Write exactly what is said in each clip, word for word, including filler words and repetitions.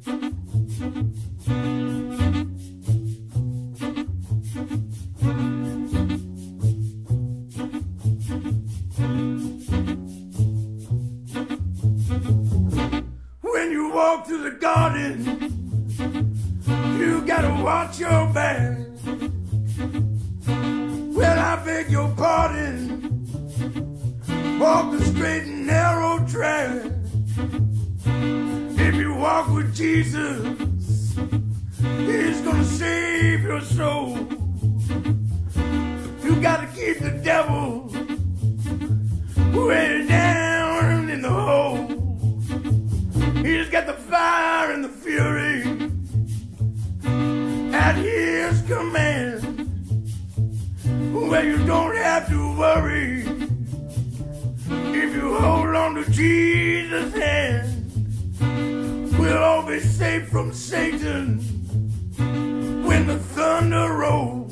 When you walk through the garden, you gotta watch your back. Well, I beg your pardon, walk the straight and narrow track. If you walk with Jesus, He's gonna save your soul. You gotta keep the devil way down in the hole. He's got the fire and the fury at His command. Well, you don't have to worry if you hold on to Jesus' hand. We'll all be safe from Satan when the thunder rolls.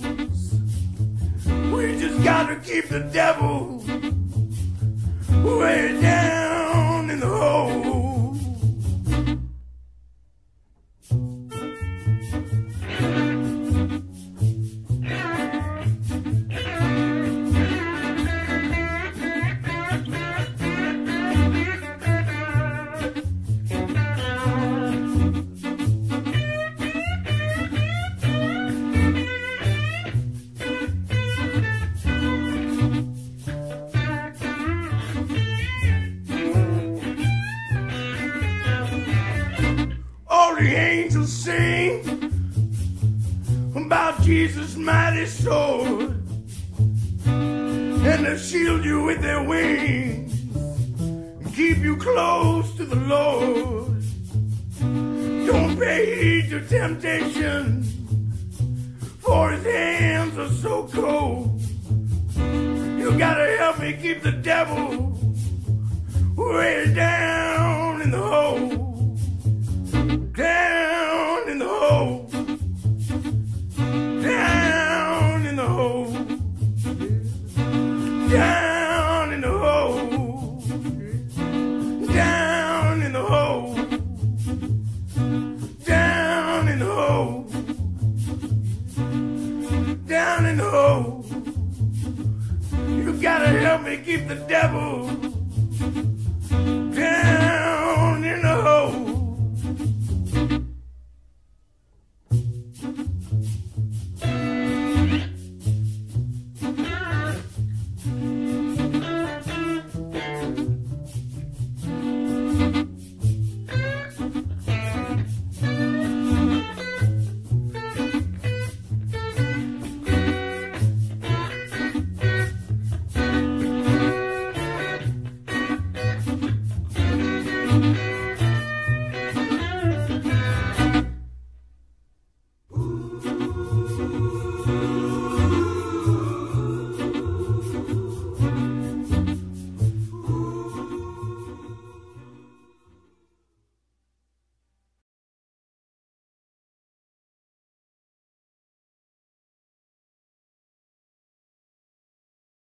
We just gotta keep the devil way down in the hole. All the angels sing about Jesus' mighty sword, and they'll shield you with their wings and keep you close to the Lord. Don't pay heed to temptation, for His hands are so cold. You gotta help me keep the devil way down in the hole. Down in the hole, down in the hole, down in the hole, down in the hole, down in the hole, down in the hole. You gotta help me keep the devil